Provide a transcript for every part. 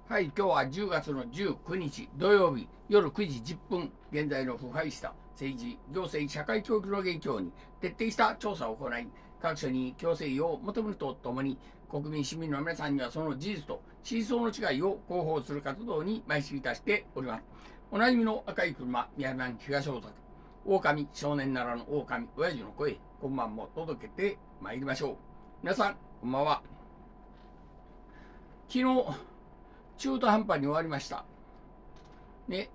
はい、今日は10月の19日土曜日夜9時10分、現在の腐敗した政治、行政、社会教育の現況に徹底した調査を行い、各所に強制を求めるとともに、国民、市民の皆さんにはその事実と思想の違いを広報する活動に邁進いたしております。おなじみの赤い車、宮南東大阪、狼、少年ならぬ狼、親父の声、今晩も届けてまいりましょう。皆さん、こんばんは。昨日、中途半端に終わりました。ね。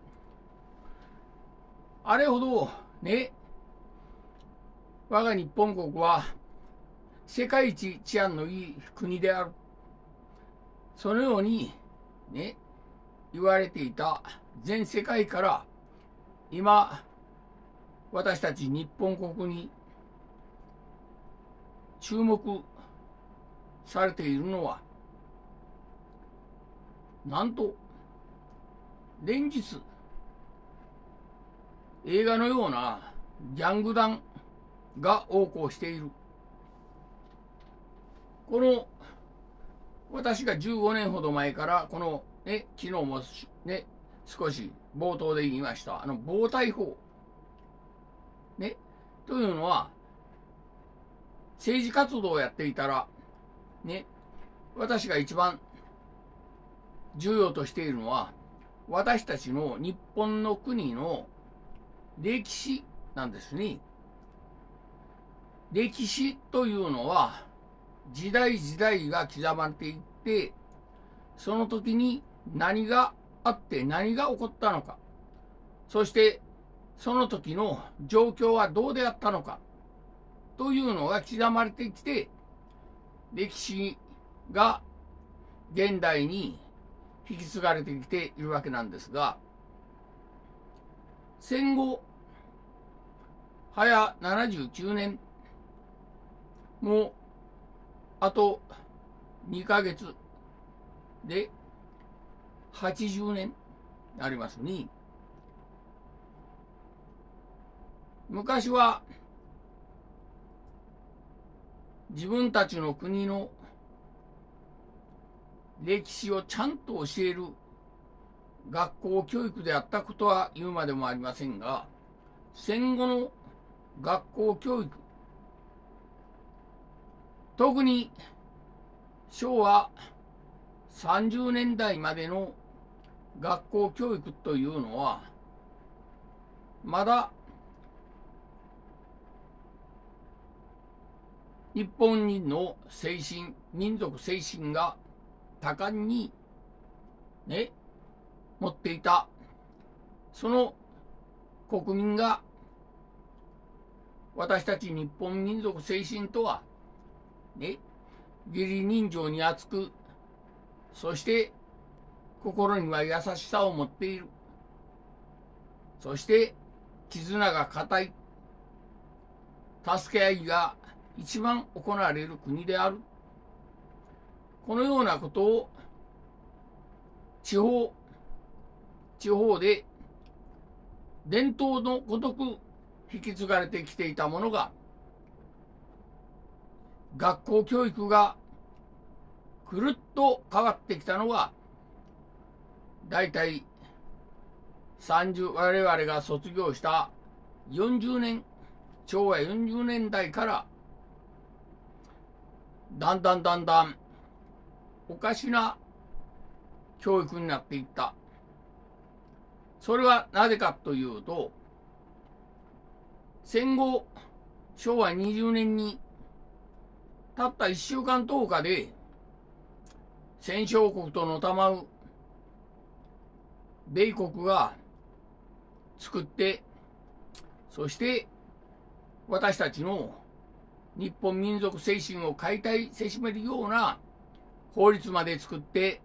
あれほど、ね、我が日本国は世界一治安のいい国である。そのように、ね、言われていた全世界から、今、私たち日本国に注目されているのは、なんと、連日、映画のようなギャング団が横行している。この、私が15年ほど前から、この、ね、昨日もね、少し冒頭で言いました、暴対法。ね、というのは、政治活動をやっていたら、ね、私が一番重要としているのは、私たちの日本の国の歴史なんですね。歴史というのは、時代時代が刻まれていって、その時に何があって何が起こったのか、そしてその時の状況はどうであったのか、というのが刻まれてきて、歴史が現代に引き継がれてきているわけなんですが、戦後、早79年、もうあと2ヶ月で80年ありますに、昔は自分たちの国の歴史をちゃんと教える学校教育であったことは言うまでもありませんが、戦後の学校教育、特に昭和30年代までの学校教育というのは、まだ日本人の精神、民族精神が多感にね、持っていた、その国民が、私たち日本民族精神とは、ね、義理人情に厚く、そして心には優しさを持っている。そして絆が固い。助け合いが一番行われる国である。このようなことを地方で伝統のごとく引き継がれてきていたものが、学校教育がくるっと変わってきたのが、だいたい我々が卒業した40年、昭和40年代から、だんだんおかしな教育になっていった。それはなぜかというと、戦後昭和20年にたった1週間10日で戦勝国とのたまう米国が作って、そして私たちの日本民族精神を解体せしめるような法律まで作って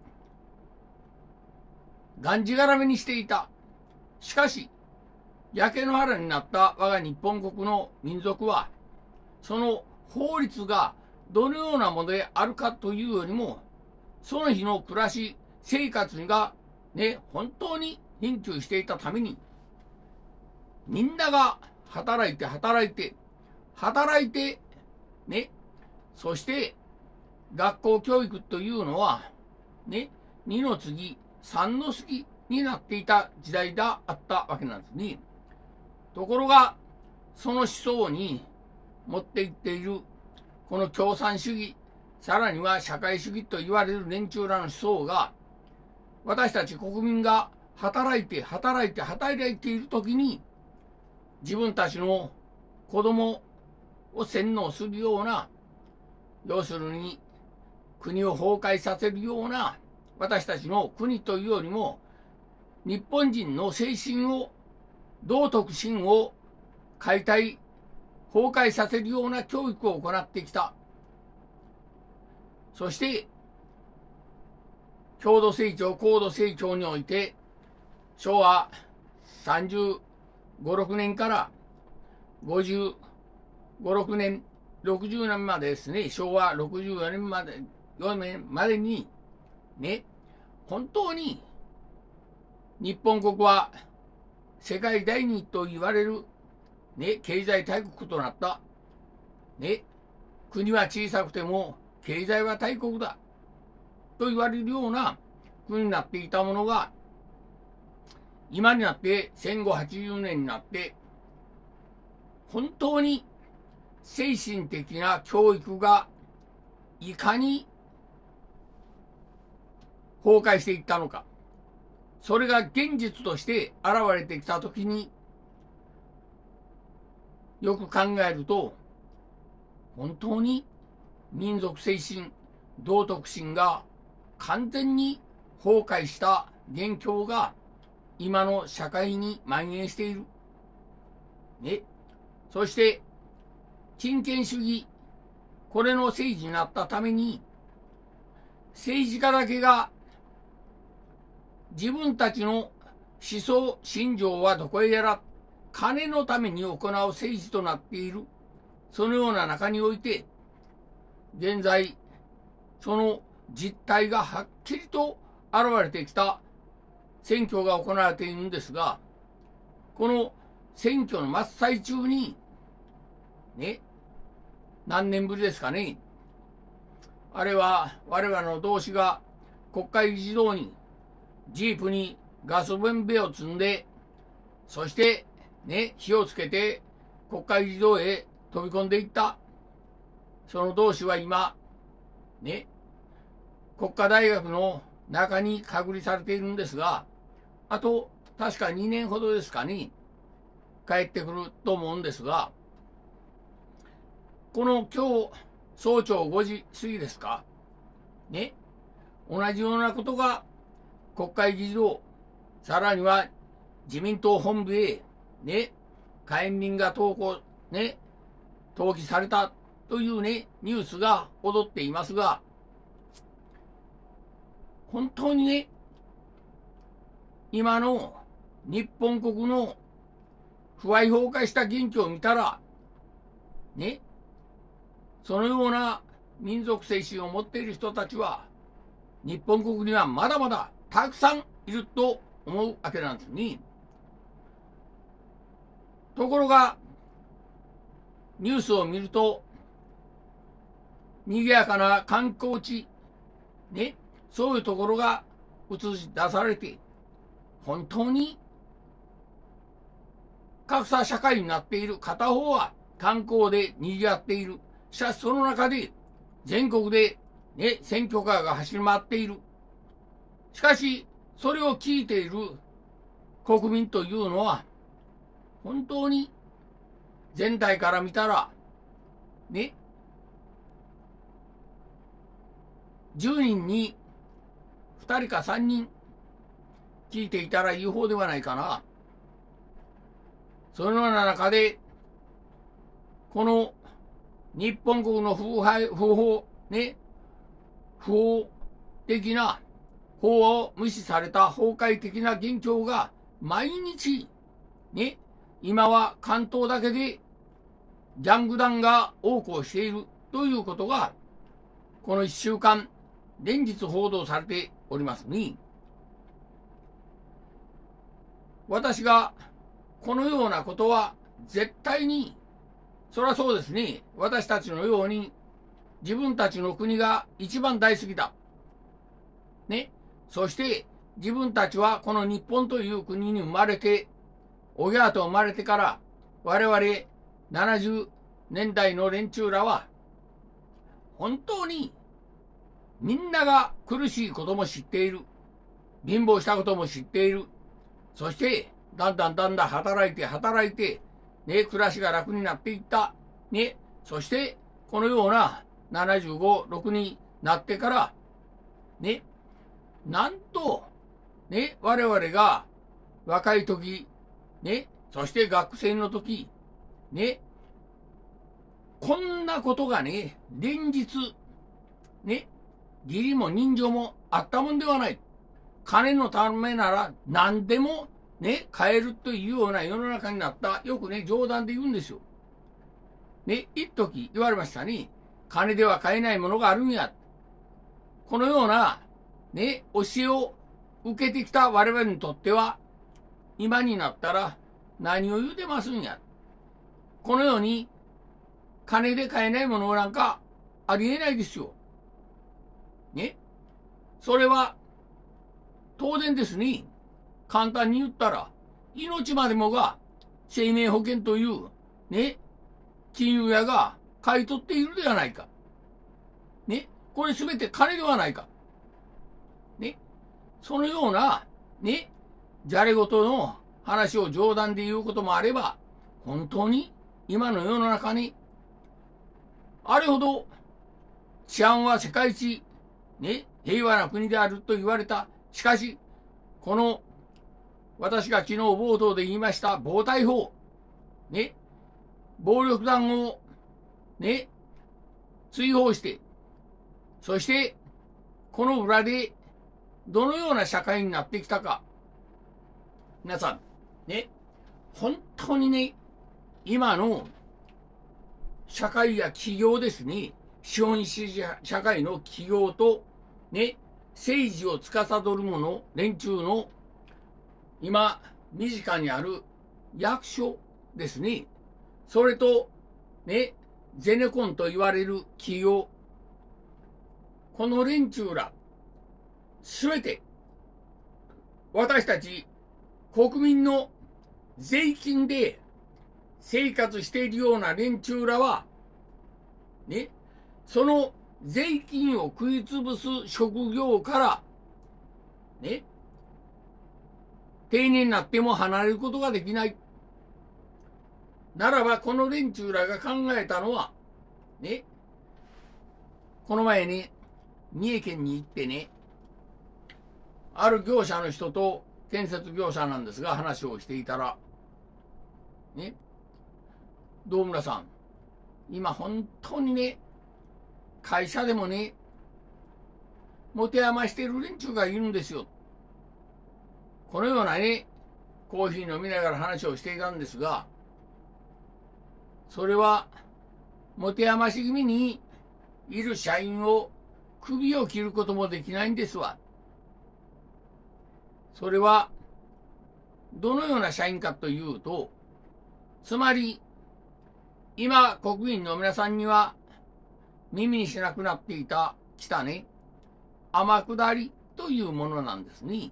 がんじがらめにしていた。しかし焼け野原になった我が日本国の民族は、その法律がどのようなものであるかというよりも、その日の暮らし生活がね、本当に貧窮していたために、みんなが働いてね、そして学校教育というのはね、 2の次、3の次になっていた時代があったわけなんですね。ところが、その思想に持っていっている、この共産主義、さらには社会主義と言われる連中らの思想が、私たち国民が働いているときに、自分たちの子供を洗脳するような、要するに国を崩壊させるような、私たちの国というよりも、日本人の精神を、道徳心を解体、崩壊させるような教育を行ってきた。そして、高度成長において、昭和35、6年から55、6年、60年までですね、昭和64年まで、4年までに、ね、本当に日本国は世界第二と言われる、ね、経済大国となった。ね、国は小さくても経済は大国だ。と言われるような国になっていたものが、今になって戦後80年になって、本当に精神的な教育がいかに崩壊していったのか。それが現実として現れてきたときに、よく考えると、本当に民族精神、道徳心が完全に崩壊した現況が今の社会に蔓延している。ね。そして、金権主義、これの政治になったために、政治家だけが自分たちの思想、信条はどこへやら金のために行う政治となっている。そのような中において、現在、その実態がはっきりと現れてきた選挙が行われているんですが、この選挙の真っ最中に、ね、何年ぶりですかね、あれは我々の同志が国会議事堂にジープにガスボンベを積んで、そしてね、火をつけて国会議事堂へ飛び込んでいった。その同志は今、ね、国家大学の中に隔離されているんですが、あと確か2年ほどですかね、帰ってくると思うんですが、この今日早朝5時過ぎですかね、同じようなことが国会議事堂、さらには自民党本部へね、火炎瓶が投棄されたというね、ニュースが踊っていますが、本当にね、今の日本国の腐敗崩壊した現況を見たら、ね、そのような民族精神を持っている人たちは、日本国にはまだまだたくさんいると思うわけなんですね。ところが、ニュースを見ると、賑やかな観光地、ね、そういうところが映し出されて、本当に格差社会になっている。片方は観光で賑わっている。しかしその中で全国で、ね、選挙カーが走り回っている。しかしそれを聞いている国民というのは、本当に全体から見たら、ね、10人に2人か3人聞いていたらいい方ではないかな。そのような中で、この日本国の不法的な法を無視された崩壊的な現況が毎日、ね、今は関東だけでギャング団が横行しているということが、この1週間、連日報道されておりますに、私がこのようなことは絶対に、そりゃそうですね、私たちのように自分たちの国が一番大好きだ。ね、 そして自分たちはこの日本という国に生まれて、親と生まれてから我々70年代の連中らは、本当にみんなが苦しいことも知っている。貧乏したことも知っている。そして、だんだん働いて、ね、暮らしが楽になっていった。ね、そして、このような75、6になってから、ね、なんと、ね、我々が若い時、ね、そして学生の時、ね、こんなことがね、連日、ね、義理も人情もあったもんではない。金のためなら何でもね、買えるというような世の中になった。よくね、冗談で言うんですよ。ね、一時言われましたね。金では買えないものがあるんや。このような、ね、教えを受けてきた我々にとっては、今になったら何を言うてますんや。このように、金で買えないものなんかありえないですよ。ね。それは、当然ですね。簡単に言ったら、命までもが生命保険という、ね、金融屋が買い取っているではないか。ね。これすべて金ではないか。ね。そのような、ね、じゃれ事の話を冗談で言うこともあれば、本当に今の世の中に、あれほど治安は世界一、ね、平和な国であると言われた。しかし、この私が昨日冒頭で言いました暴対法、ね、暴力団を、ね、追放して、そして、この裏でどのような社会になってきたか。皆さん、ね、本当にね、今の社会や企業ですね、資本主義社会の企業と、ね、政治を司る者、連中の今、身近にある役所ですね。それと、ね、ゼネコンと言われる企業。この連中ら、すべて、私たち国民の税金で生活しているような連中らは、ね、その税金を食いつぶす職業から、ね、定年になっても離れることができない。ならば、この連中らが考えたのは、ね、この前ね、三重県に行ってね、ある業者の人と、建設業者なんですが、話をしていたら、ね、道村さん、今本当にね、会社でもね、持て余している連中がいるんですよ。このようなね、コーヒー飲みながら話をしていたんですが、それは、持て余し気味にいる社員を首を切ることもできないんですわ。それは、どのような社員かというと、つまり、今、国民の皆さんには耳にしなくなってきたね、天下りというものなんですね。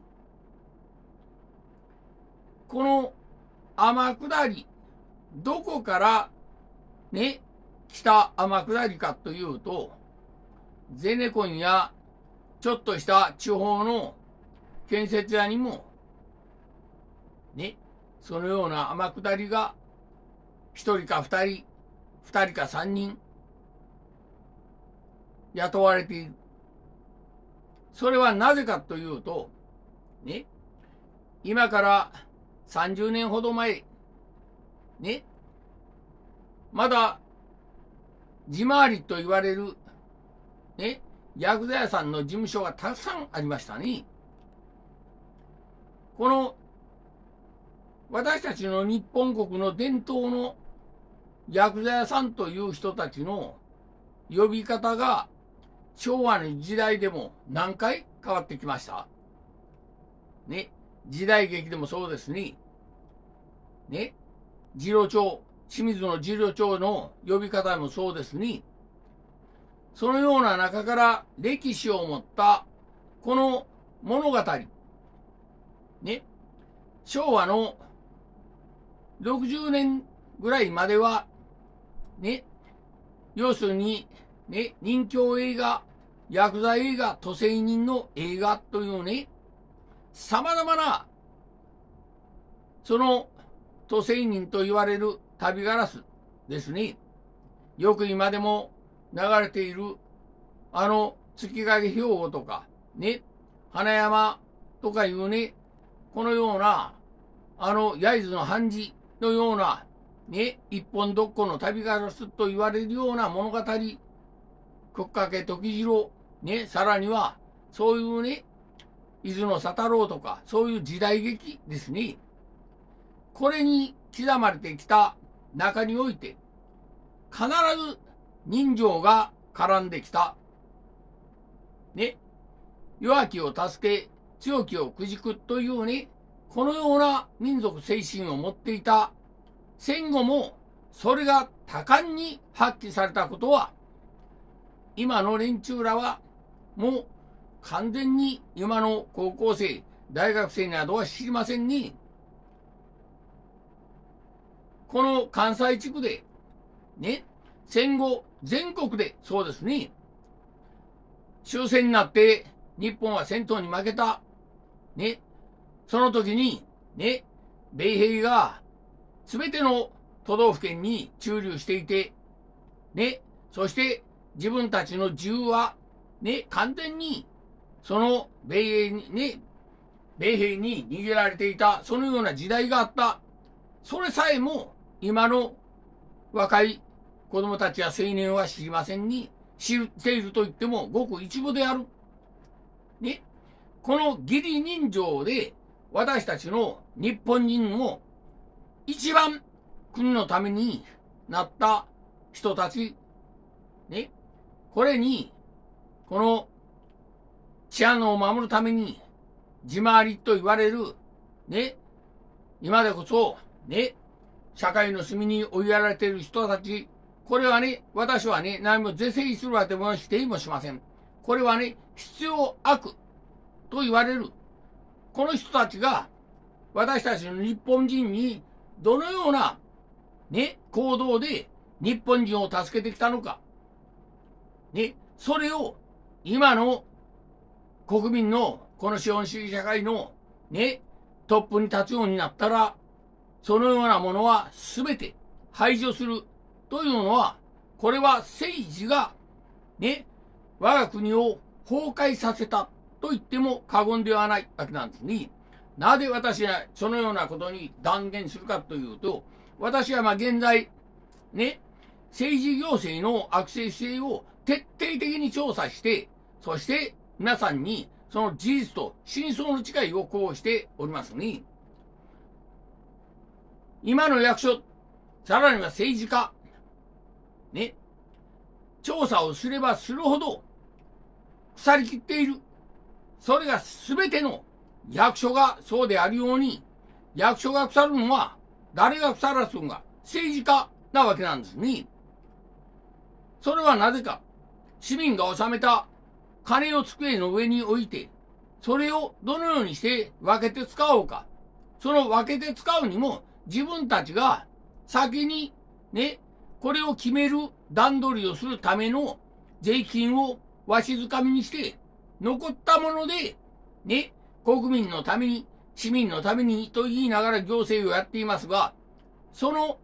この天下り、どこからね、来た天下りかというと、ゼネコンやちょっとした地方の建設屋にも、ね、そのような天下りが一人か二人、二人か三人雇われている。それはなぜかというと、ね、今から30年ほど前、ね、まだ地回りと言われる、ね、薬剤屋さんの事務所がたくさんありましたね。この私たちの日本国の伝統の薬剤屋さんという人たちの呼び方が昭和の時代でも何回変わってきました。ね、時代劇でもそうですね。ね、次郎長、清水の次郎長の呼び方もそうですね。そのような中から歴史を持ったこの物語。ね。昭和の60年ぐらいまでは、ね。要するに、ね、任侠映画、ヤクザ映画、都政人の映画というね、様々な、その都政人と言われる旅ガラスですね。よく今でも流れている、月影兵庫とか、ね、花山とかいうね、このような、焼津の判事のような、ね、一本どっこの旅ガラスと言われるような物語、屈掛時次郎、ね、さらには、そういうね、伊豆の佐太郎とか、そういう時代劇ですね。これに刻まれてきた中において、必ず人情が絡んできた。ね。弱きを助け、強きをくじくというね、このような民族精神を持っていた戦後も、それが多感に発揮されたことは、今の連中らは、もう完全に今の高校生、大学生などは知りませんね。この関西地区で、ね、戦後全国でそうですね、終戦になって日本は戦闘に負けた。ね、その時に、ね、米兵が全ての都道府県に駐留していて、ね、そして自分たちの銃は、ね、完全にその米兵に逃げられていた、そのような時代があった。それさえも今の若い子供たちや青年は知りませんに、知っていると言ってもごく一部である。ね。この義理人情で私たちの日本人も一番国のためになった人たち、ね。これに、この治安を守るために地回りと言われる、ね。今でこそ、ね。社会の隅に追いやられている人たち、これはね、私はね、何も是正するわけも否定もしません。これはね、必要悪と言われる。この人たちが、私たちの日本人に、どのような、ね、行動で日本人を助けてきたのか。ね、それを、今の国民の、この資本主義社会の、ね、トップに立つようになったら、そのようなものは全て排除するというのは、これは政治が、ね、我が国を崩壊させたと言っても過言ではないわけなんですね。なぜ私がそのようなことに断言するかというと、私は現在、ね、政治行政の悪性性を徹底的に調査して、そして皆さんにその事実と真相の違いをこうしておりますね。今の役所、さらには政治家、ね、調査をすればするほど腐りきっている。それが全ての役所がそうであるように、役所が腐るのは誰が腐らすのが政治家なわけなんですね。それはなぜか、市民が納めた金を机の上に置いて、それをどのようにして分けて使おうか。その分けて使うにも、自分たちが先にね、これを決める段取りをするための税金をわしづかみにして、残ったもので、ね、国民のために、市民のためにと言いながら行政をやっていますが、その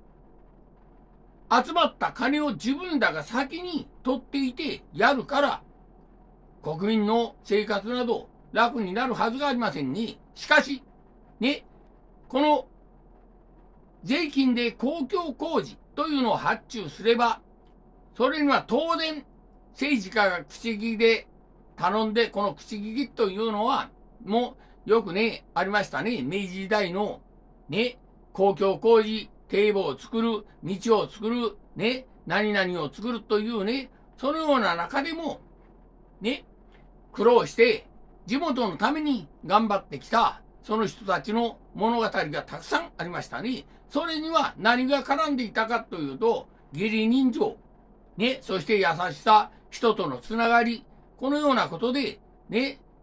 集まった金を自分らが先に取っていてやるから、国民の生活など楽になるはずがありませんね。しかし、ね、この税金で公共工事というのを発注すれば、それには当然政治家が口利きで頼んで、この口利きというのは、もうよくね、ありましたね。明治時代のね、公共工事、堤防を作る、道を作る、ね、何々を作るというね、そのような中でも、ね、苦労して地元のために頑張ってきた、その人たちの物語がたくさんありましたね。それには何が絡んでいたかというと、義理人情、ね、そして優しさ、人とのつながり、このようなことで、ね、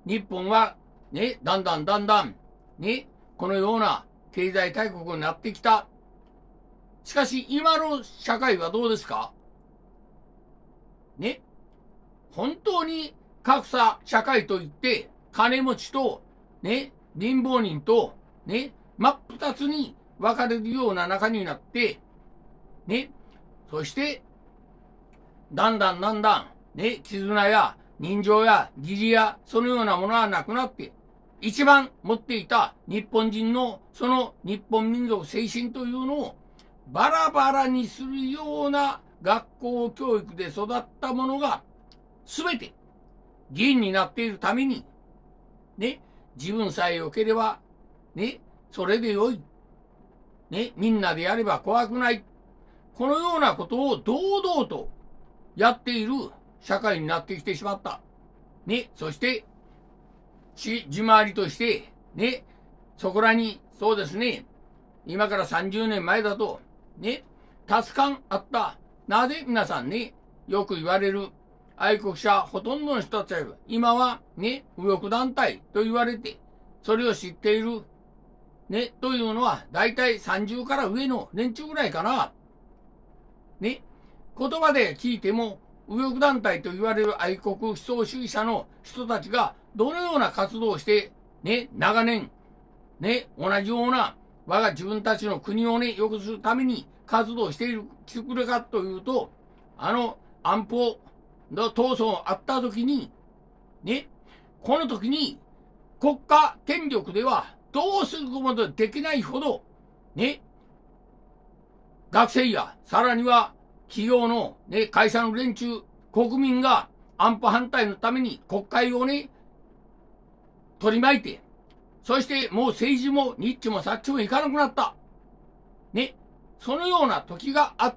日本はね、だんだん、ね、このような経済大国になってきた。しかし、今の社会はどうですかね。本当に格差社会といって、金持ちと、ね、貧乏人と、ね、真っ二つに分かれるような中になって、ね、そして、だんだん、ね、絆や人情や義理やそのようなものはなくなって、一番持っていた日本人のその日本民族精神というのをバラバラにするような学校教育で育ったものが全て議員になっているために、ね、自分さえ良ければ、ね、それでよい。ね、みんなでやれば怖くない。このようなことを堂々とやっている社会になってきてしまった。ね、そして、地回りとして、ね、そこらに、そうですね、今から30年前だと、ね、助かんあった。なぜ皆さんね、よく言われる愛国者、ほとんどの人たちは、今はね、右翼団体と言われて、それを知っている、ね、というのは、だいたい30から上の連中ぐらいかな。ね、言葉で聞いても、右翼団体と言われる愛国思想主義者の人たちが、どのような活動をして、ね、長年、ね、同じような、我が自分たちの国をね、良くするために活動している、してくれかというと、安保の闘争があった時に、ね、この時に、国家権力ではどうすることもできないほど、ね、学生や、さらには企業の、ね、会社の連中、国民が安保反対のために国会をね、取り巻いて、そしてもう政治もニッチもサッチもいかなくなった。ね。そのような時があって、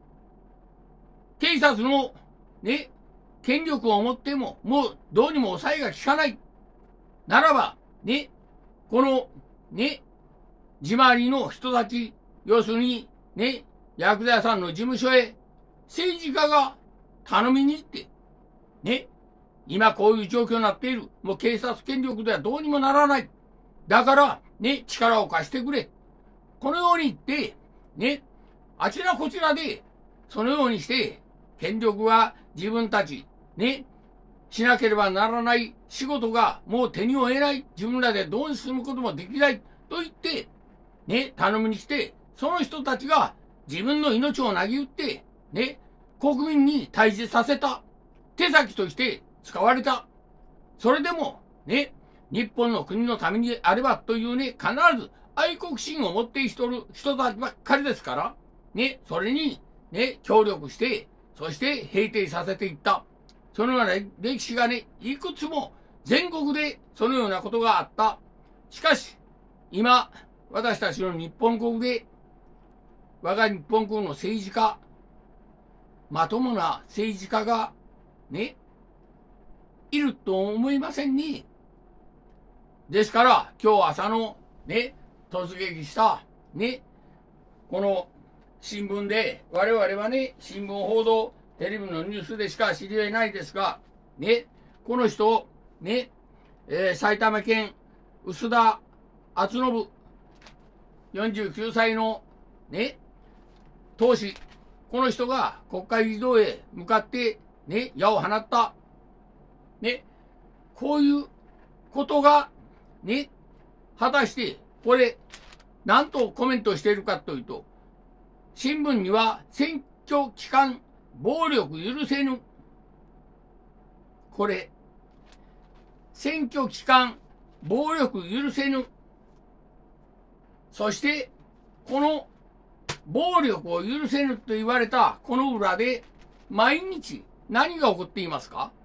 警察のね、権力を持っても、もうどうにも抑えが効かない。ならば、ね、この、ね、地回りの人たち、要するに、ね、ヤクザ屋さんの事務所へ、政治家が頼みに行って、ね、今こういう状況になっている。もう警察権力ではどうにもならない。だから、ね、力を貸してくれ。このように言って、ね、あちらこちらで、そのようにして、権力は自分たち、ね、しなければならない仕事がもう手に負えない。自分らでどうにすることもできない。と言って、ね、頼みに来て、その人たちが自分の命をなぎ打って、ね、国民に対峙させた。手先として使われた。それでも、ね、日本の国のためにあればというね、必ず愛国心を持っている人たちばっかりですから、ね、それに、ね、協力して、そして平定させていった。そのような歴史がね、いくつも全国でそのようなことがあった。しかし、今、私たちの日本国で、我が日本国の政治家、まともな政治家が、ね、いると思いませんね。ですから、今日朝の、ね、突撃した、ね、この新聞で、我々はね、新聞報道、テレビのニュースでしか知り得ないですが、ね、この人、ね、埼玉県臼田敦信、49歳の、ね、党首、この人が国会議事堂へ向かって、ね、矢を放った。ね、こういうことが、ね、果たして、これ、何とコメントしているかというと、新聞には選挙期間暴力許せぬ。これ、選挙期間暴力許せぬ。そして、この暴力を許せぬと言われたこの裏で、毎日何が起こっていますか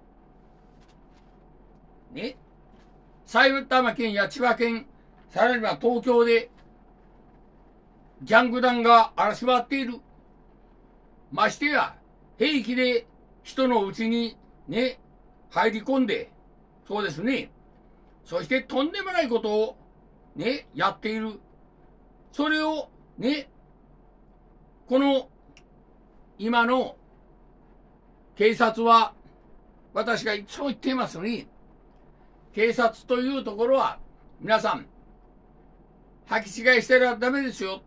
ね。埼玉県や千葉県、さらには東京で、ギャング団が荒らし回っている。ましてや、平気で人のうちにね、入り込んで、そうですね。そしてとんでもないことをね、やっている。それをね、この今の警察は、私がいつも言っていますように、 警察というところは、皆さん、履き違いしてはダメですよ。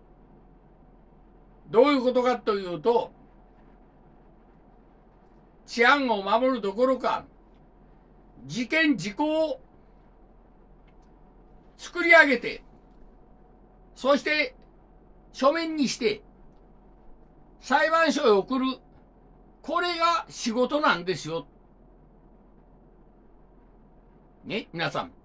どういうことかというと、治安を守るどころか、事件事故を作り上げて、そして書面にして裁判所へ送る、これが仕事なんですよ。ね、皆さん。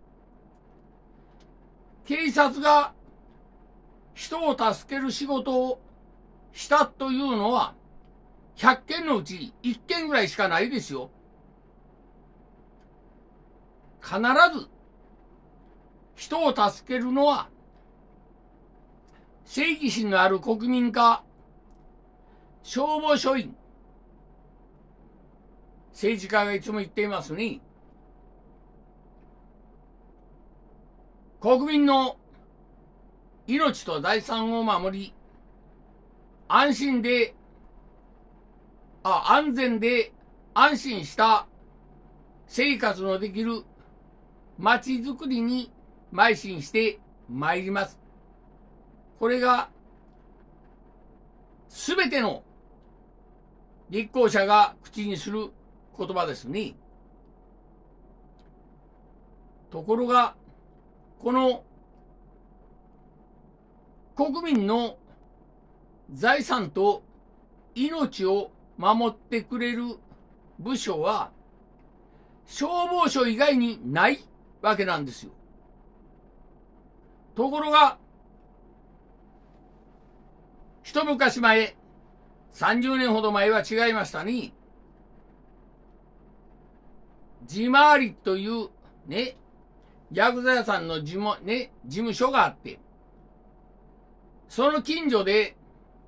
警察が人を助ける仕事をしたというのは、100件のうち1件ぐらいしかないですよ。必ず人を助けるのは、正義心のある国民か、消防署員、政治家がいつも言っていますね。国民の命と財産を守り、安全で安心した生活のできる街づくりに邁進してまいります。これがすべての立候補者が口にする言葉ですね。ところが、この国民の財産と命を守ってくれる部署は消防署以外にないわけなんですよ。ところが、一昔前、30年ほど前は違いましたね。地回りというね、ヤクザ屋さんの事務所があって、その近所で、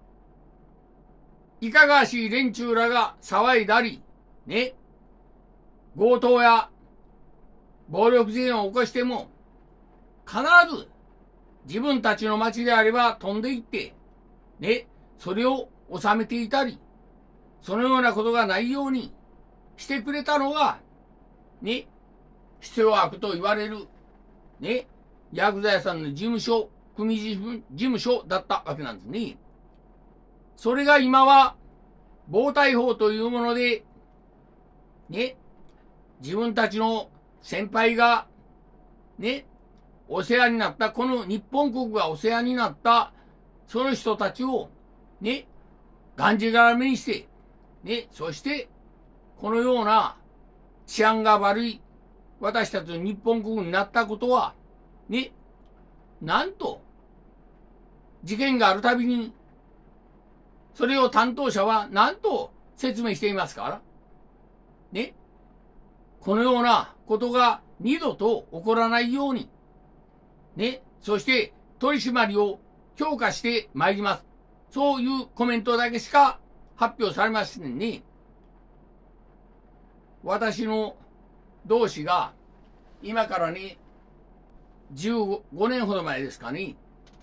いかがわしい連中らが騒いだり、ね、強盗や暴力事件を起こしても、必ず自分たちの町であれば飛んで行って、ね、それを収めていたり、そのようなことがないようにしてくれたのが、ね、必要悪と言われる、ね、ヤクザ屋さんの事務所、組事務所だったわけなんですね。それが今は、暴対法というもので、ね、自分たちの先輩が、ね、お世話になった、この日本国がお世話になった、その人たちを、ね、がんじがらめにして、ね、そして、このような治安が悪い私たちの日本国になったことは、ね、なんと、事件があるたびに、それを担当者は何と説明していますから、ね、このようなことが二度と起こらないように、ね、そして取り締まりを強化してまいります。そういうコメントだけしか発表されませんね。私の同志が今からね、15年ほど前ですかね、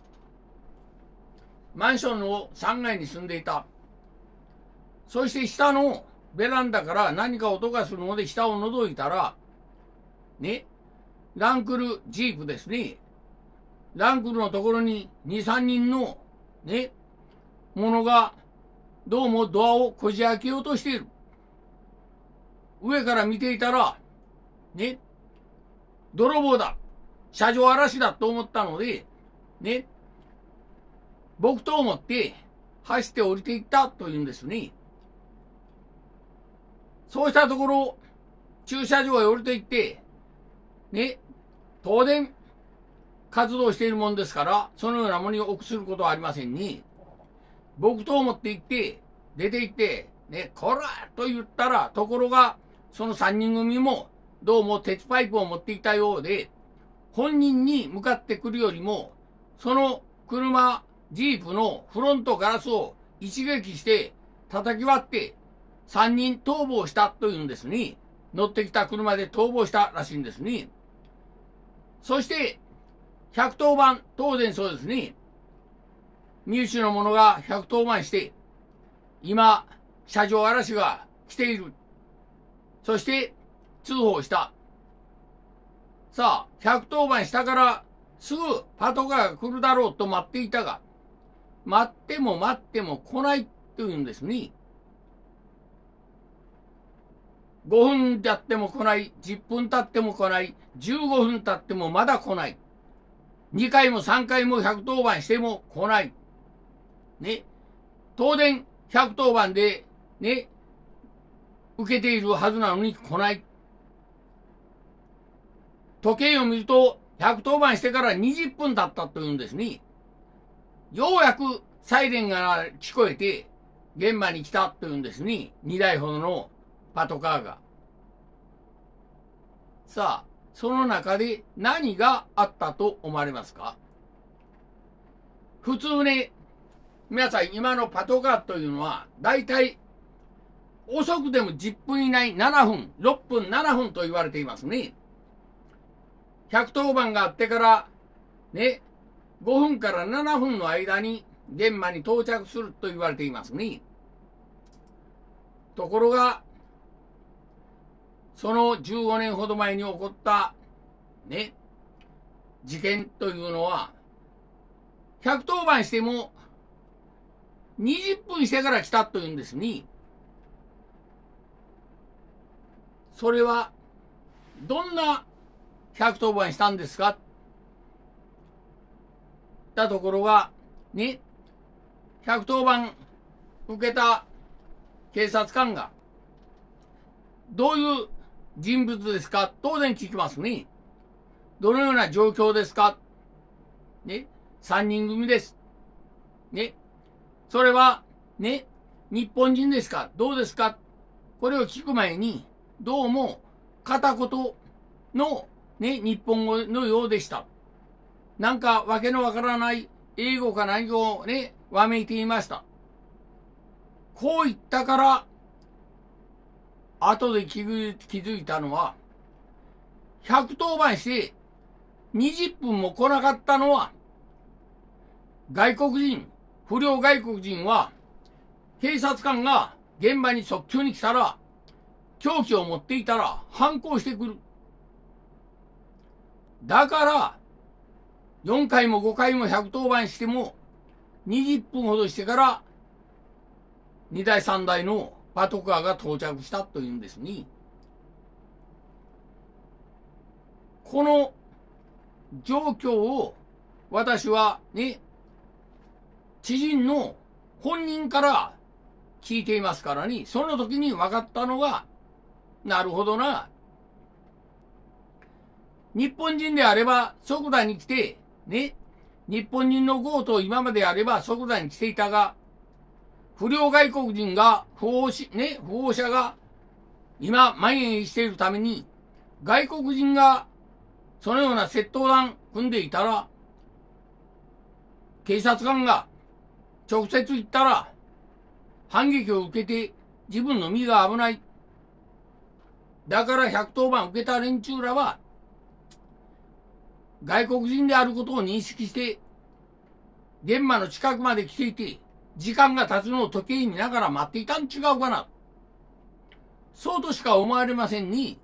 マンションの3階に住んでいた。そして下のベランダから何か音がするので下を覗いたら、ね、ランクルジープですね。ランクルのところに2、3人のね、ものがどうもドアをこじ開けようとしている。上から見ていたら、ね、泥棒だ。車上荒らしだと思ったので、ね、木刀を持って走って降りていったというんですね。そうしたところ、駐車場へ降りていって、ね、東電活動しているもんですから、そのようなものに臆することはありませんに、木刀を持って行って、出て行って、ね、こらと言ったら、ところが、その3人組も、どうも鉄パイプを持っていたようで、本人に向かってくるよりも、その車、ジープのフロントガラスを一撃して叩き割って3人逃亡したというんですね。乗ってきた車で逃亡したらしいんですね。そして110番、当然そうですね。身内の者が110番して、今、車上荒らしが来ている。そして通報した。 さあ、110番したからすぐパトカーが来るだろうと待っていたが、待っても待っても来ないというんですね。5分経っても来ない、10分経っても来ない、15分経ってもまだ来ない。2回も3回も110番しても来ない。ね。当然、110番で、ね、受けているはずなのに来ない。時計を見ると、110番してから20分経ったというんですね。ようやくサイレンが聞こえて、現場に来たというんですね。2台ほどのパトカーが。さあ、その中で何があったと思われますか？普通ね、皆さん今のパトカーというのは、だいたい遅くでも10分以内、7分、6分、7分と言われていますね。110番があってから、ね、5分から7分の間に現場に到着すると言われていますね。ところが、その15年ほど前に起こった、ね、事件というのは、110番しても20分してから来たというんですね。それは、どんな110番したんですかたところが、ね、110番受けた警察官が、どういう人物ですか当然聞きますね。どのような状況ですかね、3人組です。ね、それは、ね、日本人ですかどうですかこれを聞く前に、どうも片言の、ね、日本語のようでした。なんかわけのわからない英語か何かをね、わめいていました。こう言ったから、後で気づいたのは、110番して20分も来なかったのは、外国人、不良外国人は、警察官が現場に即急に来たら、凶器を持っていたら反抗してくる。だから、4回も5回も110番しても、20分ほどしてから、2台3台のパトカーが到着したというんですね。この状況を私はね、知人の本人から聞いていますからね、その時に分かったのが、なるほどな。日本人であれば即座に来て、ね、日本人の強盗今まであれば即座に来ていたが、不良外国人が、不法者が今蔓延しているために、外国人がそのような窃盗団組んでいたら、警察官が直接行ったら、反撃を受けて自分の身が危ない。だから110番受けた連中らは、外国人であることを認識して、現場の近くまで来ていて、時間が経つのを時計見ながら待っていたん違うかな。そうとしか思われませんに、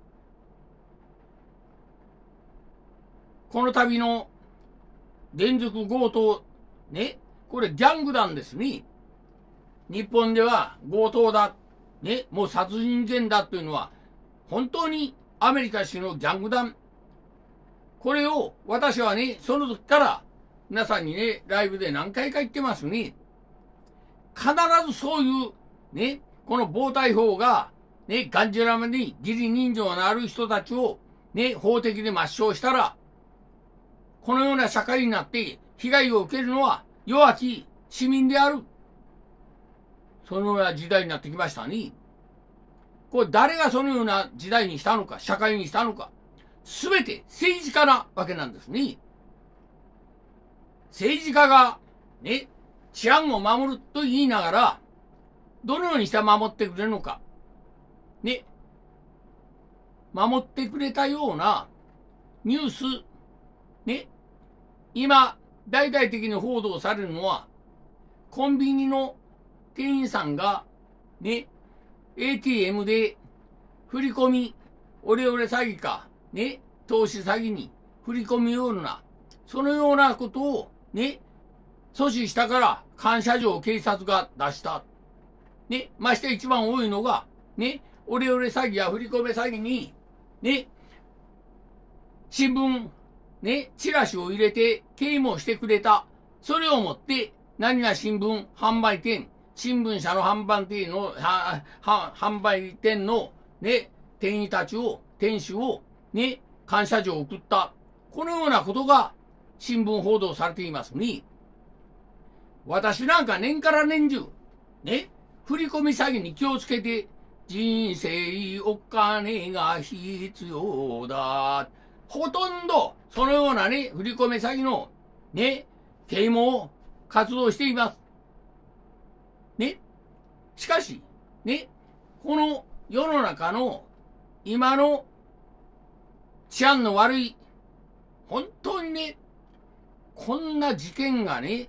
この度の連続強盗、ね、これギャング団ですね。日本では強盗だ、ね、もう殺人事件だというのは、本当にアメリカ種のギャング団。これを私はね、その時から皆さんにね、ライブで何回か言ってますね。必ずそういう、ね、この暴対法が、ね、がんじらめに義理人情のある人たちを、ね、法的で抹消したら、このような社会になって被害を受けるのは弱き市民である。そのような時代になってきましたね。これ誰がそのような時代にしたのか、社会にしたのか、すべて政治家なわけなんですね。政治家が、ね、治安を守ると言いながら、どのようにして守ってくれるのか。ね。守ってくれたようなニュース、ね。今、大々的に報道されるのは、コンビニの店員さんが、ね、ATM で振り込み、オレオレ詐欺か、ね、 投資詐欺に振り込むような、そのようなことをね、阻止したから感謝状を警察が出した。ね、まして一番多いのが、ね、オレオレ詐欺や振り込め詐欺に、ね、新聞、ね、チラシを入れて啓蒙してくれた。それをもって、何々新聞販売店、新聞社の販売店の、ね、店員たちを、店主を、ね、感謝状を送った。このようなことが新聞報道されていますに、私なんか年から年中、ね、振り込み詐欺に気をつけて、人生お金が必要だ。ほとんど、そのようなね、振り込み詐欺の、ね、啓蒙活動しています。ね。しかし、ね、この世の中の今の治安の悪い、本当にね、こんな事件がね、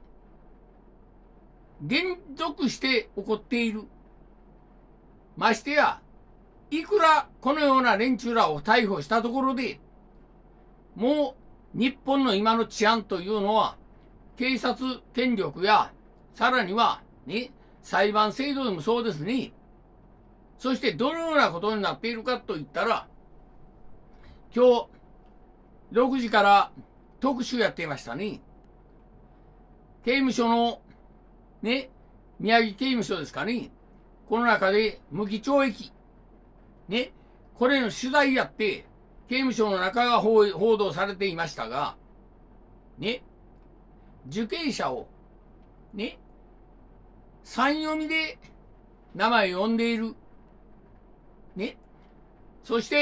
連続して起こっている。ましてや、いくらこのような連中らを逮捕したところで、もう日本の今の治安というのは、警察権力や、さらにはね、裁判制度でもそうですね。そしてどのようなことになっているかといったら、今日6時から特集やっていましたね。刑務所のね、宮城刑務所ですかね。この中で無期懲役。ね、これの取材やって、刑務所の中が報道されていましたが、ね、受刑者を、ね、三読みで名前を呼んでいる。ね、そして、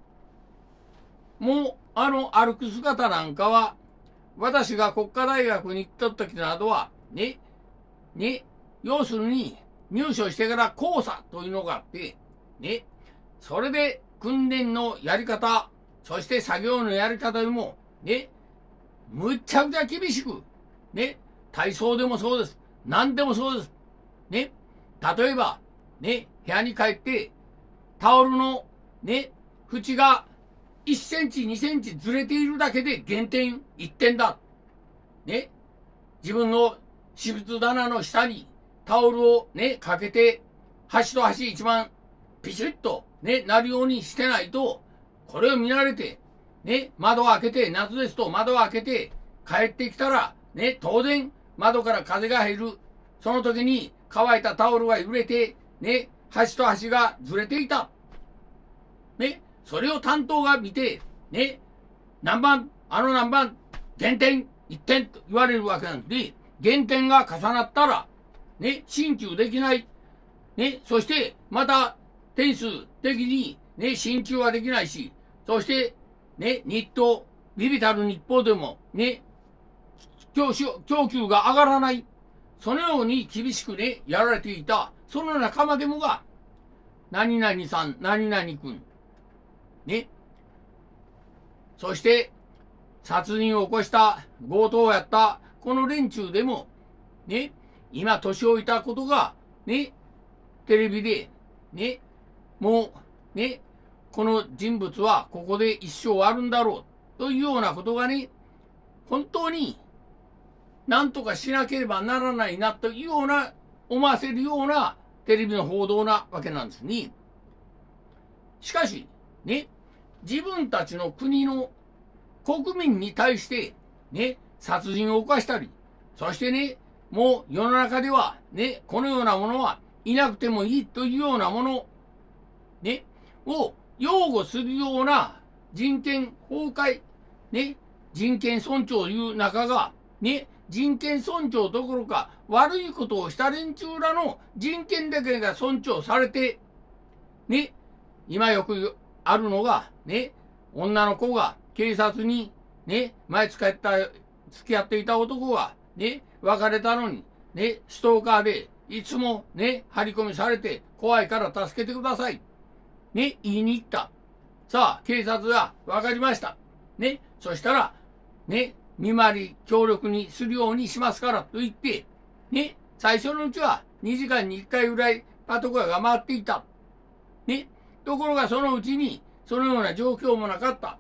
もう歩く姿なんかは、私が国家大学に行った時などは、ね、要するに入所してから交差というのがあって、ね、それで訓練のやり方、そして作業のやり方でも、ね、むっちゃくちゃ厳しく、ね、体操でもそうです。何でもそうです。ね、例えば、ね、部屋に帰って、タオルの、ね、縁が1センチ、2センチずれているだけで減点1点だ。ね、自分の私物棚の下にタオルをね、かけて、端と端一番ピシッとね、なるようにしてないと、これを見られて、ね、窓を開けて、夏ですと窓を開けて、帰ってきたら、ね、当然窓から風が入る。その時に乾いたタオルが揺れて、ね、端と端がずれていた。ね、それを担当が見て、ね、何番、何番、減点1点と言われるわけなんで、減点が重なったら、ね、進級できない。ね、そして、また、点数的に、ね、進級はできないし、そして、ね、ビビたる日報でも、ね、供給が上がらない。そのように厳しくね、やられていた、その仲間でもが、何々さん、何々君、ね、そして、殺人を起こした、強盗をやった、この連中でも、ね、今年老いたことが、ね、テレビで、ね、もう、ね、この人物はここで一生あるんだろう、というようなことがね、本当に、何とかしなければならないな、というような、思わせるようなテレビの報道なわけなんですね。しかし、ね、自分たちの国の国民に対して、ね、殺人を犯したり、そしてね、もう世の中では、ね、このようなものはいなくてもいいというようなもの、ね、を擁護するような人権崩壊、ね、人権尊重という中が、ね、人権尊重どころか悪いことをした連中らの人権だけが尊重されて、ね、今よくあるのが、ね、女の子が警察に、ね、前付き合っていた男が、ね、別れたのに、ね、ストーカーで、いつもね、張り込みされて、怖いから助けてください。ね、言いに行った。さあ、警察が、わかりました。ね、そしたら、ね、見回り協力にするようにしますからと言って、ね、最初のうちは2時間に1回ぐらいパトカーが回っていた。ね、ところがそのうちに、そのような状況もなかった。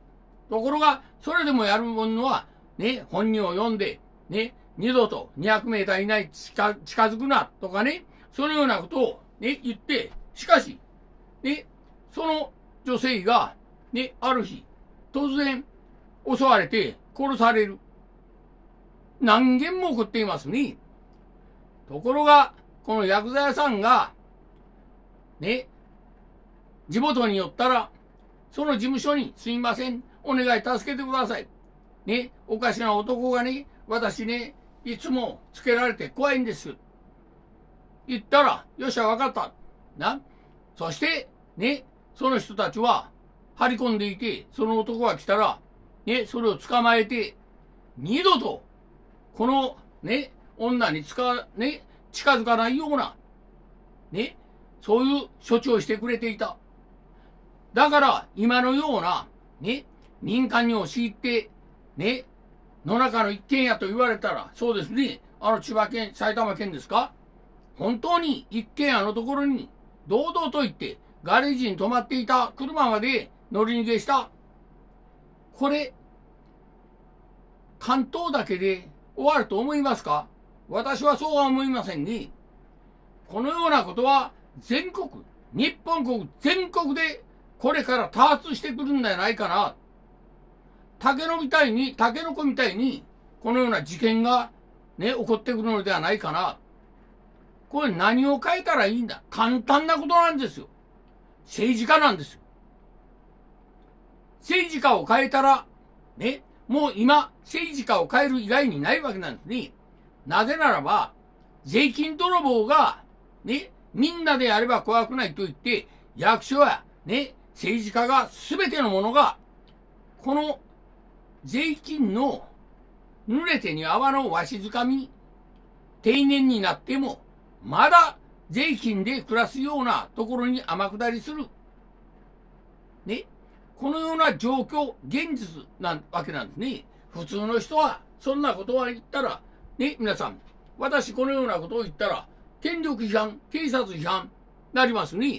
ところが、それでもやるものは、ね、本人を読んで、ね、二度と200メーター以内近づくな、とかね、そのようなことを、ね、言って、しかし、ね、その女性が、ね、ある日、突然、襲われて殺される。何件も起こっていますね。ところが、この薬剤屋さんが、ね、地元に寄ったら、その事務所にすいません、お願い助けてください。ね、おかしな男がね、私ね、いつもつけられて怖いんです。言ったら、よっしゃ、わかった。な。そして、ね、その人たちは張り込んでいて、その男が来たら、ね、それを捕まえて、二度と、この、ね、女に近づかないような、ね、そういう処置をしてくれていた。だから、今のような、ね、民間に押し入って、ね、野中の一軒家と言われたら、そうですね、千葉県、埼玉県ですか？本当に一軒家のところに、堂々と行って、ガレージに止まっていた車まで乗り逃げした。これ、関東だけで終わると思いますか？私はそうは思いませんね。このようなことは全国、日本国全国でこれから多発してくるんじゃないかな。タケノコみたいに、このような事件がね、起こってくるのではないかな。これ何を変えたらいいんだ？簡単なことなんですよ。政治家なんですよ。政治家を変えたら、ね、もう今、政治家を変える以外にないわけなんですね。なぜならば、税金泥棒が、ね、みんなでやれば怖くないと言って、役所や、ね、政治家が全てのものが、この税金の濡れ手に泡のわしづかみ、定年になっても、まだ税金で暮らすようなところに天下りする。ね。このような状況、現実なわけなんですね。普通の人は、そんなことは言ったら、ね、皆さん、私このようなことを言ったら、権力批判、警察批判、なりますね。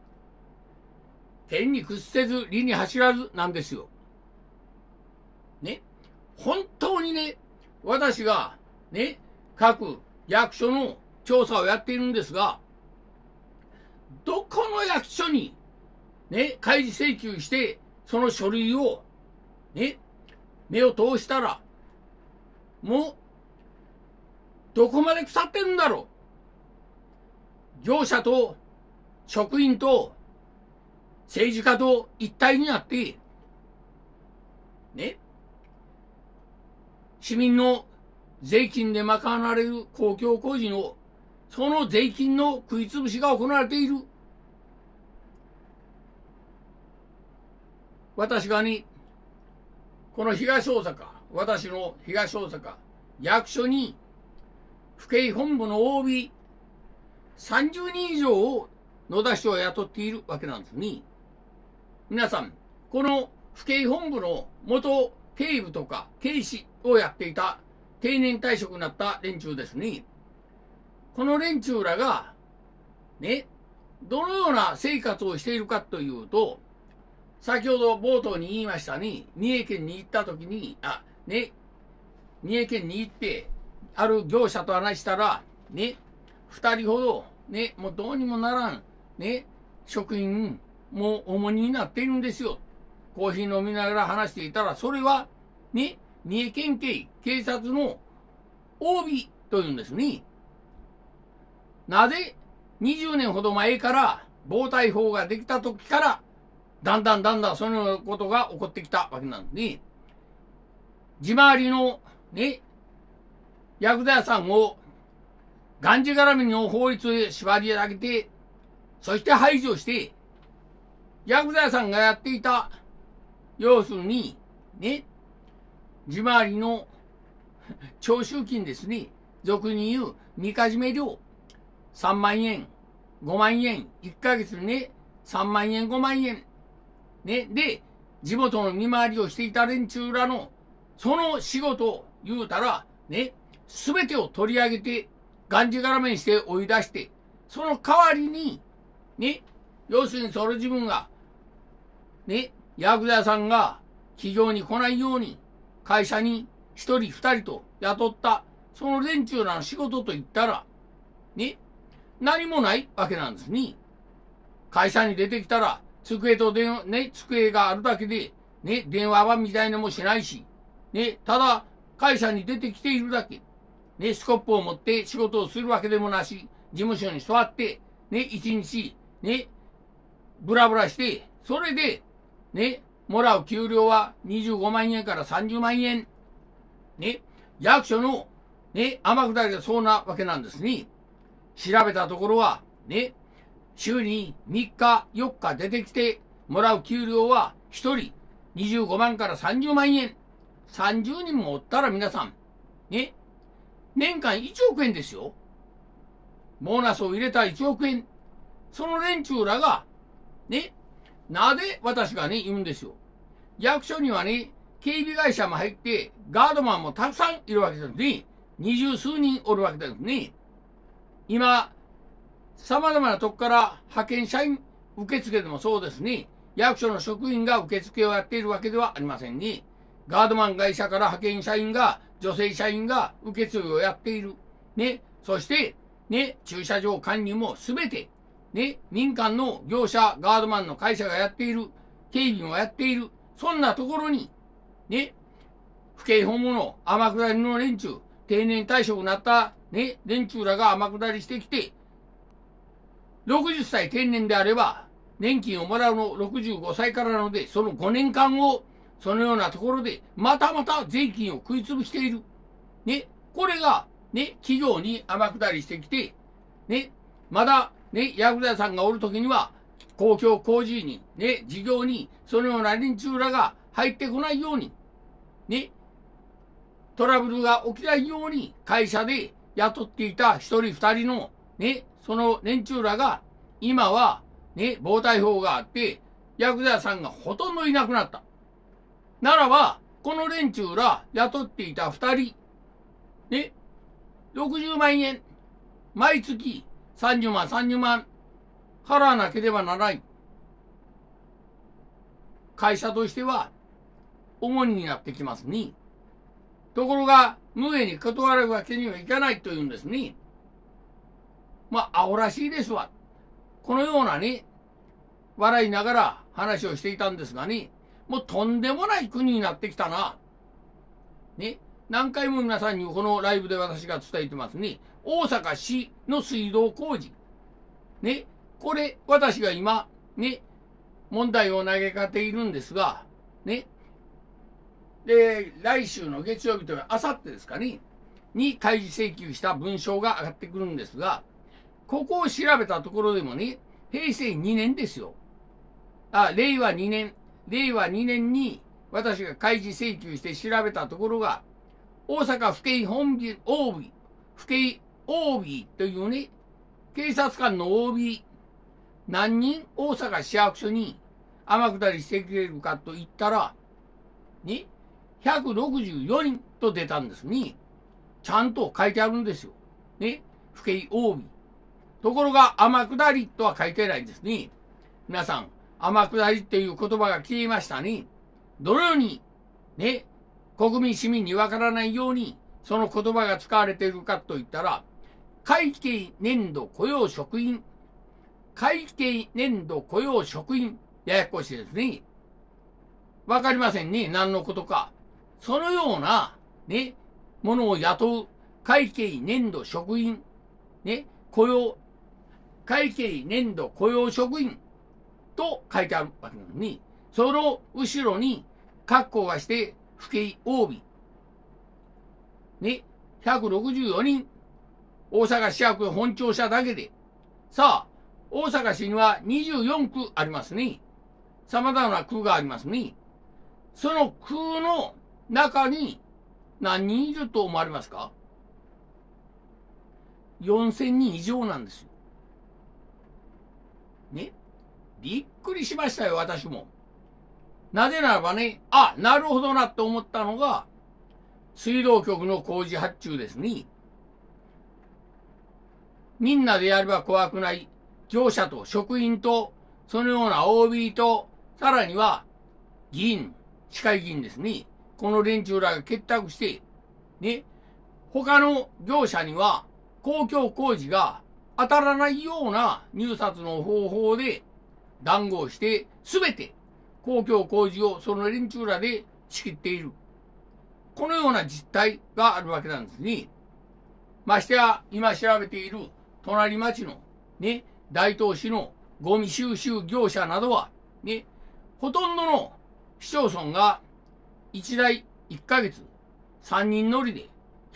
天に屈せず、理に走らずなんですよ。ね。本当にね、私が、ね、各役所の調査をやっているんですが、どこの役所に、ね、開示請求して、その書類を、ね、目を通したら、もう、どこまで腐ってるんだろう。業者と職員と政治家と一体になって、ね、市民の税金で賄われる公共工事を、その税金の食いつぶしが行われている。私がね、この東大阪、私の東大阪、役所に、府警本部の OB、30人以上を野田市長は雇っているわけなんですね。皆さん、この府警本部の元警部とか警視をやっていた定年退職になった連中ですね。この連中らが、ね、どのような生活をしているかというと、先ほど冒頭に言いましたね、三重県に行った時に、三重県に行って、ある業者と話したら、ね、2人ほど、ね、もうどうにもならん、ね、職員、もう重荷になっているんですよ。コーヒー飲みながら話していたら、それは、ね、三重県警警察の OB というんですね。なぜ20年ほど前から暴対法ができた時から、だんだんそのようなことが起こってきたわけなんですね。地回りのね、薬剤屋さんをがんじがらみの法律で縛り上げて、そして排除して、薬剤屋さんがやっていた、要するに、ね、地回りの徴収金ですね。俗に言うみかじめ料、3万円、5万円、1ヶ月にね、3万円、5万円。ね、で、地元の見回りをしていた連中らの、その仕事を言うたら、ね、すべてを取り上げて、がんじがらめにして追い出して、その代わりに、ね、要するにその自分が、ね、薬剤屋さんが企業に来ないように、会社に一人二人と雇った、その連中らの仕事といったら、ね、何もないわけなんですね。会社に出てきたら、机があるだけで、ね、電話番みたいなのもしないし、ね、ただ、会社に出てきているだけ、ね、スコップを持って仕事をするわけでもなし、事務所に座って、ね、一日、ね、ブラブラして、それで、ね、もらう給料は25万円から30万円。ね、役所の、ね、天下りがそうなわけなんですね。調べたところは、ね、週に3日、4日出てきてもらう給料は1人25万から30万円。30人もおったら皆さん、ね、年間1億円ですよ。ボーナスを入れた1億円。その連中らが、ね、なぜ私がね、言うんですよ。役所にはね、警備会社も入って、ガードマンもたくさんいるわけですね。20数人おるわけですね。今、様々なとこから派遣社員受付でもそうですね。役所の職員が受付をやっているわけではありませんね。ガードマン会社から派遣社員が、女性社員が受付をやっている。ね。そして、ね、駐車場管理もすべて、ね、民間の業者、ガードマンの会社がやっている。警備もやっている。そんなところに、ね、府警本物、天下りの連中、定年退職になった、ね、連中らが天下りしてきて、60歳定年であれば、年金をもらうの65歳からなので、その5年間を、そのようなところで、またまた税金を食いつぶしている。ね、これが、ね、企業に天下りしてきて、ね、まだ、ね、ヤクザ屋さんがおるときには、公共工事に、ね、事業に、そのような連中らが入ってこないように、ね、トラブルが起きないように、会社で雇っていた一人二人の、ね、その連中らが、今は、ね、暴対法があって、ヤクザ屋さんがほとんどいなくなった。ならば、この連中ら雇っていた二人、ね、60万円、毎月30万、30万、払わなければならない。会社としては、重荷になってきますね。ところが、無縁に断るわけにはいかないというんですね。まあ、アホらしいですわ。このようなね、笑いながら話をしていたんですがね、もうとんでもない国になってきたな。ね、何回も皆さんにこのライブで私が伝えてますね。大阪市の水道工事。ね、これ、私が今、ね、問題を投げかけているんですが、ね、で、来週の月曜日というあさってですかね、に開示請求した文章が上がってくるんですが、ここを調べたところでもね、平成2年ですよ。令和2年。令和2年に私が開示請求して調べたところが、大阪府警本部 OB、府警 OB というね、警察官の OB、何人大阪市役所に天下りしてくれるかと言ったら、ね、164人と出たんですね。ちゃんと書いてあるんですよ。ね、府警 OB。ところが、天下りとは書いてないんですね。皆さん、天下りっていう言葉が消えましたね。どのように、ね、国民市民にわからないように、その言葉が使われているかといったら、会計年度雇用職員。会計年度雇用職員。ややこしいですね。わかりませんね。何のことか。そのような、ね、ものを雇う会計年度職員。ね、会計年度雇用職員と書いてあるわけなのに、その後ろに括弧がして、府警 OB。ね、164人。大阪市役本庁舎だけで。さあ、大阪市には24区ありますね。様々な区がありますね。その区の中に何人いると思われますか？ 4000 人以上なんですよ。ね。びっくりしましたよ、私も。なぜならばね、なるほどなって思ったのが、水道局の工事発注ですね。みんなでやれば怖くない業者と職員と、そのような OB と、さらには議員、 市会議員ですね、この連中らが結託して、ね、他の業者には公共工事が当たらないような入札の方法で談合して、すべて公共工事をその連中らで仕切っている。このような実態があるわけなんですね。ましてや、今調べている隣町のね、大東市のゴミ収集業者などは、ね、ほとんどの市町村が1台1ヶ月3人乗りで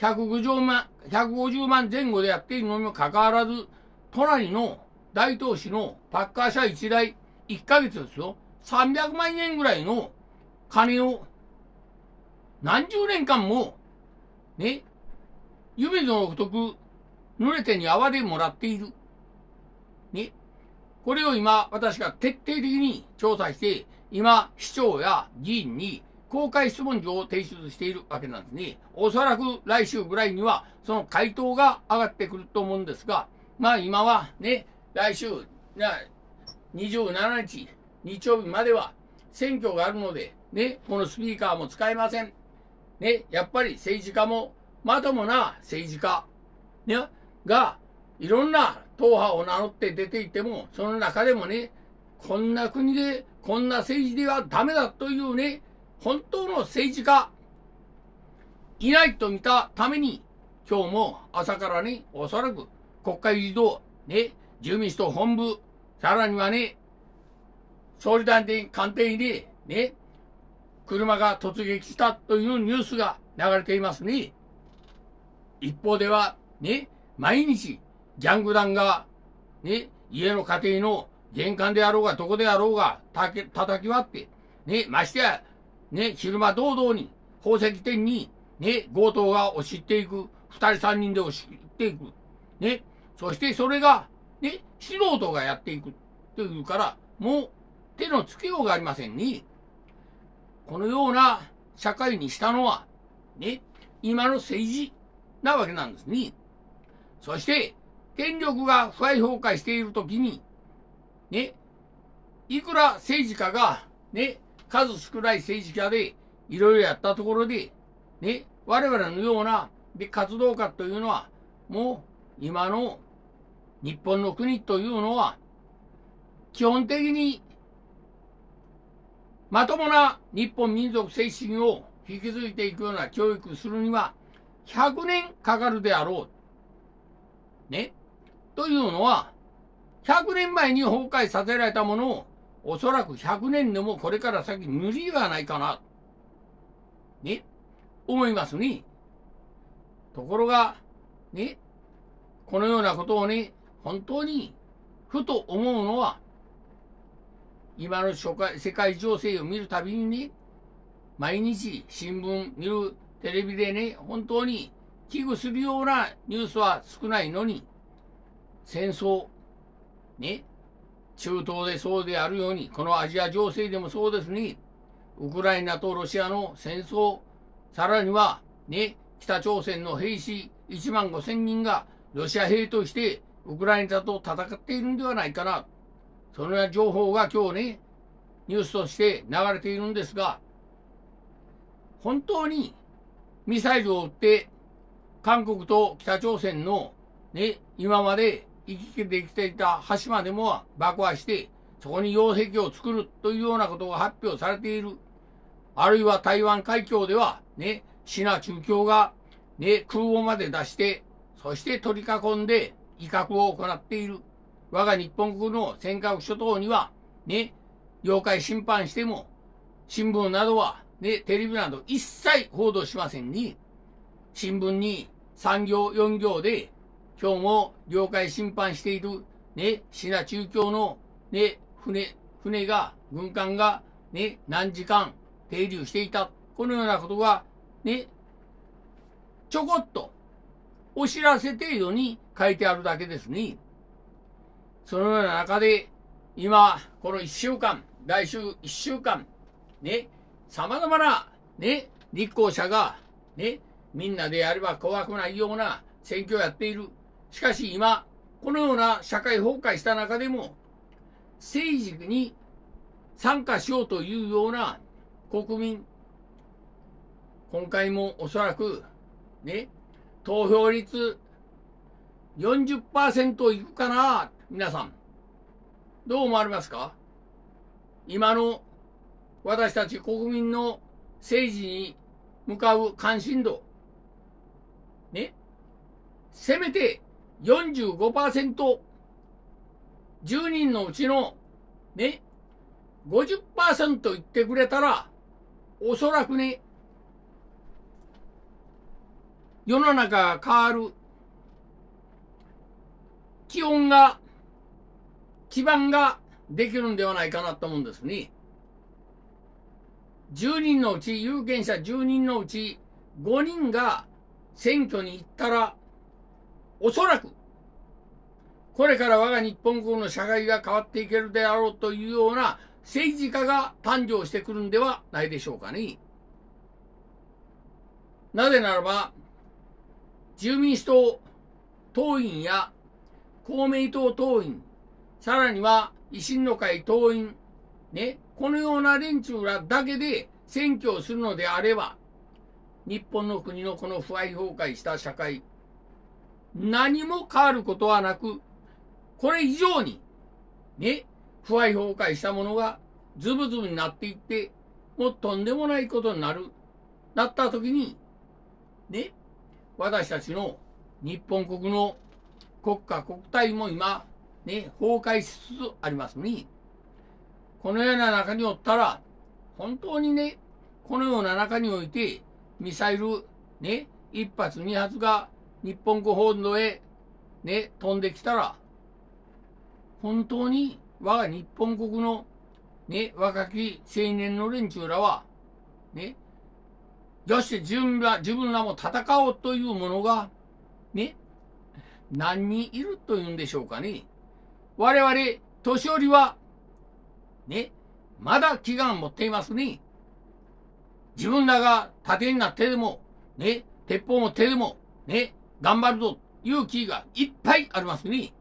150万前後でやっているのにもかかわらず、隣の大東市のパッカー車1台1ヶ月ですよ、300万円ぐらいの金を何十年間も、ね、夢のごとく濡れ手に泡でもらっている。ね。これを今、私が徹底的に調査して、今、市長や議員に公開質問状を提出しているわけなんですね。おそらく来週ぐらいには、その回答が上がってくると思うんですが、まあ今はね、来週、27日、日曜日までは選挙があるので、ね、このスピーカーも使えません。ね、やっぱり政治家も、まともな政治家、ね、が、いろんな党派を名乗って出ていても、その中でもね、こんな国で、こんな政治ではダメだというね、本当の政治家、いないと見たために、今日も朝からね、おそらく国会議事堂、ね、自由民主党本部、さらにはね、総理大臣官邸にね、車が突撃したというニュースが流れていますね。一方では、ね、毎日、ギャング団が、ね、家の家庭の玄関であろうがどこであろうが叩き割って、ね、ましてや、ね、昼間堂々に宝石店に、ね、強盗が押し入っていく、2人3人で押し入っていく。ね、そしてそれが、ね、素人がやっていくというから、もう手のつけようがありませんね。このような社会にしたのは、ね、今の政治なわけなんですね。そして、権力が不敗崩壊しているときに、ね、いくら政治家が、ね、数少ない政治家でいろいろやったところで、ね、我々のような活動家というのは、もう今の日本の国というのは、基本的にまともな日本民族精神を引き継いでいくような教育するには、100年かかるであろう。ね。というのは、100年前に崩壊させられたものを、おそらく100年でもこれから先無理ではないかな。ね。思いますね。ところが、ね。このようなことをね、本当に、ふと思うのは、今の世界情勢を見るたびにね、毎日新聞見るテレビでね、本当に危惧するようなニュースは少ないのに、戦争、ね、中東でそうであるように、このアジア情勢でもそうですね、ウクライナとロシアの戦争、さらには、ね、北朝鮮の兵士1万5千人がロシア兵としてウクライナと戦っているんではないかな。そのような情報が今日ね、ニュースとして流れているんですが、本当にミサイルを撃って韓国と北朝鮮のね、今まで行き来できていた橋までも爆破して、そこに擁壁を作るというようなことが発表されている。あるいは台湾海峡ではね、シナ中共がね、空母まで出して、そして取り囲んで威嚇を行っている。我が日本国の尖閣諸島には、ね、領海侵犯しても、新聞などは、ね、テレビなど一切報道しませんに、新聞に3行4行で、今日も領海侵犯している、ね、シナ中共の、ね、船が、軍艦が、ね、何時間停留していた。このようなことが、ね、ちょこっと、お知らせ程度に書いてあるだけですね。そのような中で、今、この1週間、来週1週間、ね、様々な、ね、立候補者が、ね、みんなでやれば怖くないような選挙をやっている。しかし今、このような社会崩壊した中でも、政治に参加しようというような国民、今回もおそらく、ね、投票率 40% いくかな、皆さん。どう思われますか？今の私たち国民の政治に向かう関心度、ね、せめて 45%、10人のうちの、ね、50% 言ってくれたら、おそらくね、世の中が変わる、基盤ができるんではないかなと思うんですね。10人のうち、有権者10人のうち5人が選挙に行ったら、おそらく、これから我が日本国の社会が変わっていけるであろうというような政治家が誕生してくるんではないでしょうかね。なぜならば、自由民主党党員や公明党党員、さらには維新の会党員、ね、このような連中らだけで選挙をするのであれば、日本の国のこの腐敗崩壊した社会、何も変わることはなく、これ以上に、ね、腐敗崩壊したものがズブズブになっていって、もうとんでもないことになったときに、ね、私たちの日本国の国家国体も今、ね、崩壊しつつありますね。このような中におったら、本当にね、このような中において、ミサイル、ね、1発2発が日本国本土へ、ね、飛んできたら、本当に我が日本国の、ね、若き青年の連中らは、ね、よし自分らも戦おうというものが、ね、何人いるというんでしょうかね。我々、年寄りは、ね、まだ気が持っていますね。自分らが盾になってでも、ね、鉄砲持ってでも、ね、頑張るぞ、いう気がいっぱいありますね。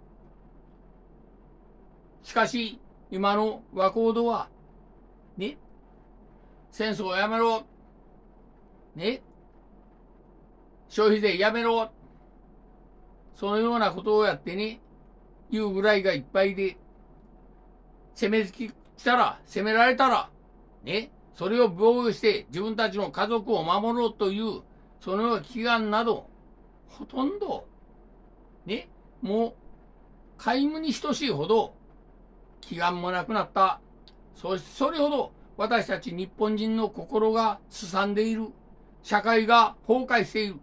しかし、今の若人は、ね、戦争をやめろ、ね、消費税やめろ、そのようなことをやってね、言うぐらいがいっぱいで、攻めきたら、攻められたら、ね、それを防御して自分たちの家族を守ろうという、そのような祈願など、ほとんど、ね、もう、皆無に等しいほど、祈願もなくなった。それほど、私たち日本人の心がすさんでいる。社会が崩壊している。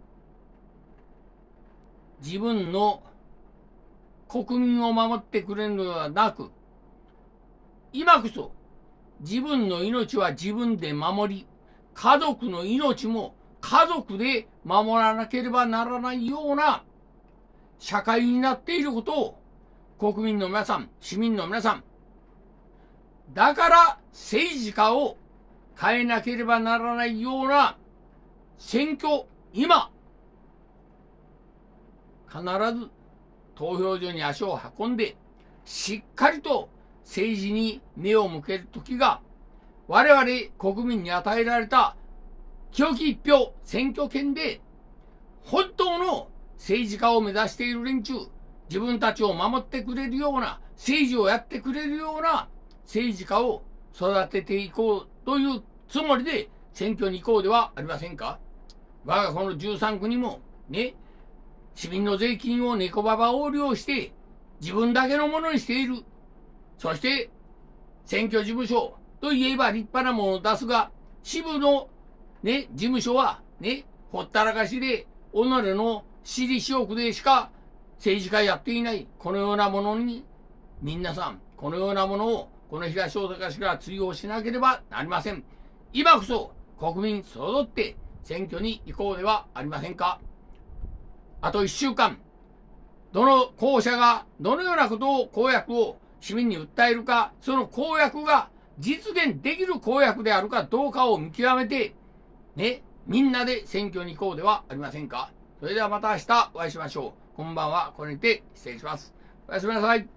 自分の国民を守ってくれるのではなく、今こそ自分の命は自分で守り、家族の命も家族で守らなければならないような社会になっていることを国民の皆さん、市民の皆さん、だから政治家を変えなければならないような選挙、今、必ず投票所に足を運んで、しっかりと政治に目を向けるときが、我々国民に与えられた清き一票、選挙権で、本当の政治家を目指している連中、自分たちを守ってくれるような、政治をやってくれるような政治家を育てていこうというつもりで選挙に行こうではありませんか。我がこの13区にも、ね、市民の税金を猫ばば横領して、自分だけのものにしている。そして、選挙事務所といえば立派なものを出すが、支部の、ね、事務所は、ね、ほったらかしで、己の私利私欲でしか政治家やっていない。このようなものに、皆さん、このようなものを、この東大阪市から追放しなければなりません。今こそ、国民揃って選挙に行こうではありませんか。あと1週間、どの候補者がどのようなことを公約を市民に訴えるか、その公約が実現できる公約であるかどうかを見極めて、ね、みんなで選挙に行こうではありませんか。それではまた明日お会いしましょう。こんばんは。これにて失礼します。おやすみなさい。